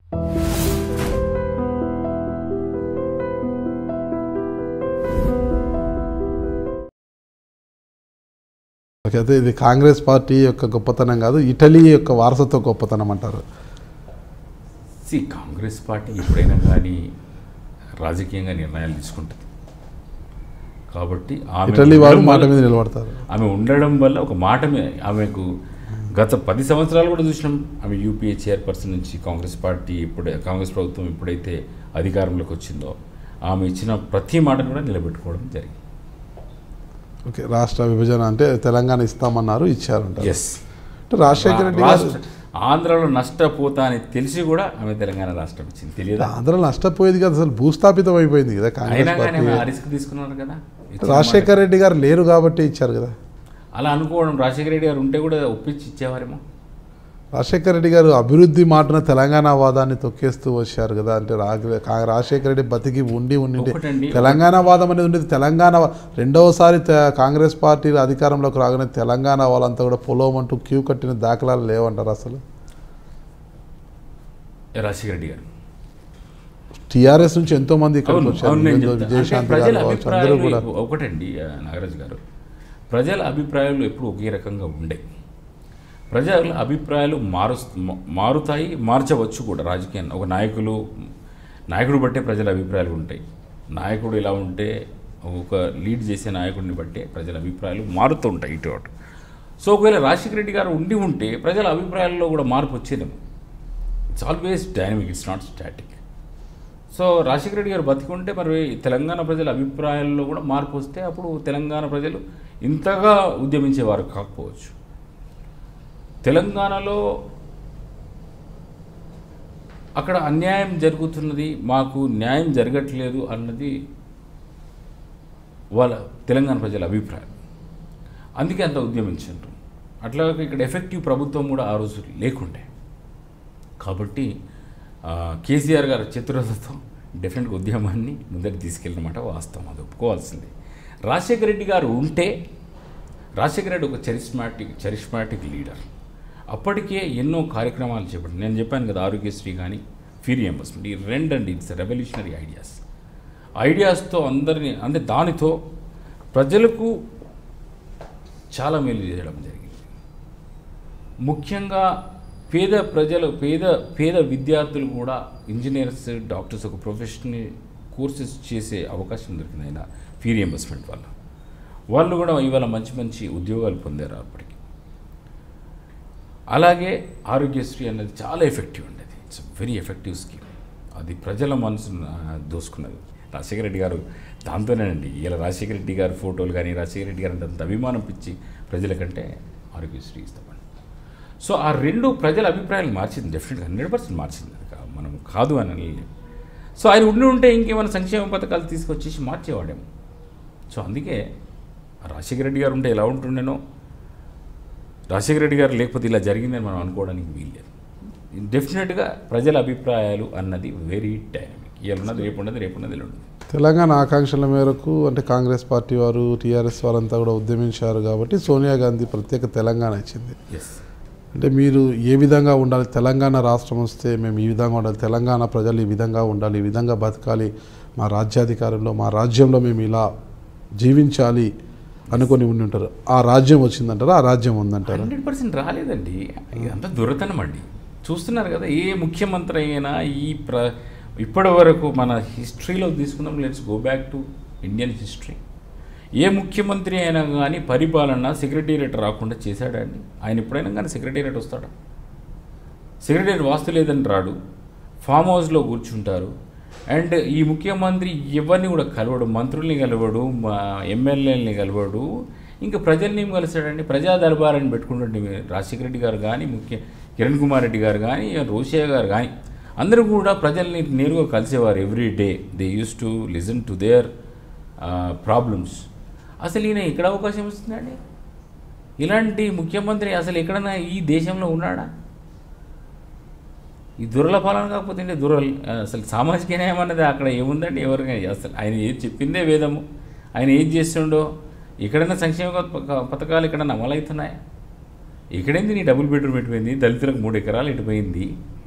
అయితే ఇది కాంగ్రెస్ పార్టీ యొక్క గొప్పతనం కాదు, ఇటలీ యొక్క వారసత్వ గొప్పతనం అంటారు. కాంగ్రెస్ పార్టీ ఎప్పుడైనా కానీ రాజకీయంగా నిర్ణయాలు తీసుకుంటుంది కాబట్టి ఇటలీ వారు మాట మీద నిలబడతారు. ఆమె ఉండడం వల్ల ఒక మాట ఆమెకు గత 10 సంవత్సరాలు కూడా చూసినాం. ఆమె యూపీఏ చైర్పర్సన్ నుంచి కాంగ్రెస్ ప్రభుత్వం ఎప్పుడైతే అధికారంలోకి వచ్చిందో ఆమె ఇచ్చిన ప్రతి మాటను కూడా నిలబెట్టుకోవడం జరిగింది. ఓకే, రాష్ట్ర విభజన అంటే తెలంగాణ ఇస్తామన్నారు, ఇచ్చారంట. ఎస్, రాజశేఖర రెడ్డి గారు ఆంధ్రలో నష్టపోతా అని తెలిసి కూడా ఆమె తెలంగాణ రాష్ట్రం ఇచ్చింది. తెలియదు ఆంధ్రలో నష్టపోయేది కదా, అసలు భూస్థాపితం అయిపోయింది కదా కాంగ్రెస్ పార్టీ. రిస్క్ తీసుకున్నారు కదా. రాజశేఖర రెడ్డి గారు లేరు కాబట్టి ఇచ్చారు కదా. అలా అనుకోవడం, రాజశేఖర రెడ్డి గారు ఉంటే కూడా ఒప్పించి ఇచ్చేవారేమో. రాజశేఖర రెడ్డి గారు అభివృద్ధి మాటన తెలంగాణ వాదాన్ని తొక్కేస్తూ వచ్చారు కదా. అంటే రాజశేఖర రెడ్డి బతికి ఉండి తెలంగాణ వాదం అనేది ఉండేది. తెలంగాణ రెండవసారి కాంగ్రెస్ పార్టీ అధికారంలోకి రాగానే తెలంగాణ వాళ్ళంతా కూడా పొలవమంటూ క్యూ కట్టిన దాఖలాలు లేవంటారు. అసలు రాజశేఖర రెడ్డి గారు టీఆర్ఎస్ నుంచి ఎంతో మంది ఇక్కడికి వచ్చారు. ఒకటండి నాగరాజు గారు, ప్రజల అభిప్రాయాలు ఎప్పుడు ఒకే రకంగా ఉండే. ప్రజల అభిప్రాయాలు మారుతాయి, మార్చవచ్చు కూడా. రాజకీయాన్ని ఒక నాయకుడు బట్టే ప్రజల అభిప్రాయాలు ఉంటాయి. నాయకుడు ఇలా ఉంటే, ఒక లీడ్ చేసే నాయకుడిని బట్టే ప్రజల అభిప్రాయాలు మారుతూ ఉంటాయి ఇటు అటు. సో ఒకవేళ రాజశేఖర రెడ్డి గారు ఉంటే ప్రజల అభిప్రాయాల్లో కూడా మార్పు వచ్చేదేమో. It's always dynamic, it's not static. So Rajasekhara Reddy గారు బతికుంటే మరి తెలంగాణ ప్రజల అభిప్రాయాల్లో కూడా మార్పు వస్తే అప్పుడు తెలంగాణ ప్రజలు ఇంతగా ఉద్యమించేవారు కాకపోవచ్చు. తెలంగాణలో అక్కడ అన్యాయం జరుగుతున్నది, మాకు న్యాయం జరగట్లేదు అన్నది వాళ్ళ తెలంగాణ ప్రజల అభిప్రాయం. అందుకే అంత ఉద్యమించారు. అట్లాగే ఇక్కడ ఎఫెక్టివ్ ప్రభుత్వం కూడా ఆ రోజు లేకుండే. కాబట్టి కేసీఆర్ గారు చతురతతో డెఫినెట్గా ఉద్యమాన్ని ముందరికి తీసుకెళ్ళినమాట వాస్తవం, అది ఒప్పుకోవాల్సింది. రాజశేఖర రెడ్డి గారు ఉంటే, రాజశేఖర రెడ్డి ఒక చరిష్మాటిక్ లీడర్. అప్పటికే ఎన్నో కార్యక్రమాలు చేపట్టారు. నేను చెప్పాను కదా, ఆరోగ్యశ్రీ కానీ ఫీ రియంబర్స్మెంట్, ఈ రెండండి ఇట్స్ రెవల్యూషనరీ ఐడియాస్తో అందరినీ, అంటే దానితో ప్రజలకు చాలా మేలు చేయడం జరిగింది. ముఖ్యంగా పేద ప్రజలు, పేద విద్యార్థులు కూడా ఇంజనీర్స్, డాక్టర్స్ ఒక ప్రొఫెషనల్ కోర్సెస్ చేసే అవకాశం దొరికింది ఆయన ఫీ రియంబర్స్మెంట్ వల్ల. వాళ్ళు కూడా ఇవాళ మంచి ఉద్యోగాలు పొందారు అప్పటికి. అలాగే ఆరోగ్యశ్రీ అనేది చాలా ఎఫెక్టివ్ ఉండేది. It's very effective scheme. అది ప్రజల మనసును దోసుకున్నది. రాజశేఖర రెడ్డి గారు దాంతోనేనండి. ఇలా రాజశేఖర రెడ్డి గారు ఫోటోలు కానీ, రాజశేఖర రెడ్డి గారు అంత అభిమానం పిచ్చి ప్రజల కంటే ఆరోగ్యశ్రీ ఇస్తామండి. సో ఆ రెండు ప్రజల అభిప్రాయాలు మార్చింది, డెఫినెట్గా 100% మార్చింది. అది మనం కాదు అని. సో ఆయన ఉంటే ఇంకేమైనా సంక్షేమ పథకాలు తీసుకొచ్చేసి మార్చేవాడేమో. సో అందుకే రాజశేఖర రెడ్డి గారు ఉంటే ఎలా ఉంటుండేనో, రాజశేఖర రెడ్డి గారు లేకపోతే ఇలా జరిగిందని మనం అనుకోవడానికి వీల్లేదు. డెఫినెట్గా ప్రజల అభిప్రాయాలు అన్నది వెరీ డైనమిక్. ఇలా ఉన్నది రేపు ఉండదు, రేపు ఉన్నది ఇలా ఉండదు. తెలంగాణ ఆకాంక్షల మేరకు అంటే కాంగ్రెస్ పార్టీ వారు, టీఆర్ఎస్ వారంతా కూడా ఉద్యమించారు కాబట్టి సోనియా గాంధీ ప్రత్యేక తెలంగాణ ఇచ్చింది. అంటే మీరు ఏ విధంగా ఉండాలి, తెలంగాణ రాష్ట్రం వస్తే మేము ఈ విధంగా ఉండాలి, తెలంగాణ ప్రజలు ఈ విధంగా ఉండాలి, ఈ విధంగా బతకాలి, మా రాజ్యాధికారంలో మా రాజ్యంలో మేము ఇలా జీవించాలి అనుకొని ఉండి ఉంటారు. ఆ రాజ్యం వచ్చిందంటారా, ఆ రాజ్యం ఉందంటారా? 100% రాలేదండి. ఇదంతా దురతనం అండి. చూస్తున్నారు కదా, ఏ ముఖ్యమంత్రి అయినా ఇప్పటి వరకు మన హిస్టరీలో తీసుకుందాం, let's go back to Indian history. ఏ ముఖ్యమంత్రి అయినా కానీ పరిపాలన సెక్రటేరియట్ రాకుండా చేశాడండి? ఆయన ఎప్పుడైనా కానీ సెక్రటేరియట్ వస్తాడా? సెక్రటేరియట్ వాస్తు లేదని రాడు, ఫామ్ హౌస్లో కూర్చుంటారు. అండ్ ఈ ముఖ్యమంత్రి ఎవరిని కూడా కలవడు, మంత్రుల్ని కలవడు, ఎమ్మెల్యేలని కలవడు, ఇంకా ప్రజల్ని ఏం కలిసాడండి? ప్రజా దర్బారాన్ని పెట్టుకుంటుంటే రాజశేఖర రెడ్డి గారు కానీ, కిరణ్ కుమార్ రెడ్డి గారు కానీ, రోషయ్య గారు కానీ అందరూ కూడా ప్రజల్ని నేరుగా కలిసేవారు. Every day they used to listen to their problems. అసలు ఈయన ఎక్కడ అవకాశం ఇస్తుందండి? ఇలాంటి ముఖ్యమంత్రి అసలు ఎక్కడన్నా ఈ దేశంలో ఉన్నాడా? ఈ దురల పాలన కాకపోతే అసలు సామాజిక న్యాయం అన్నది అక్కడ ఏముందండి? ఎవరికైనా అసలు ఆయన ఏది చెప్పిందే వేదము. ఆయన ఏది చేస్తుండో, ఎక్కడైనా సంక్షేమ పథకాలు ఎక్కడన్నా అమలవుతున్నాయా? ఎక్కడైంది? నీ డబుల్ బెడ్రూమ్ ఎటుపోయింది, దళితులకు 3 ఎకరాలు ఎటుపోయింది,